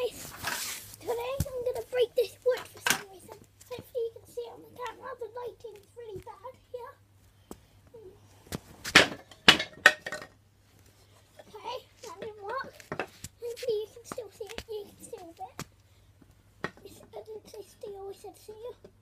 guys, today I'm going to break this wood for some reason. Hopefully you can see it on the camera, the lighting's really bad here. Okay, that didn't work. Hopefully you can still see it, you can see a bit. I didn't say steel, I said steel.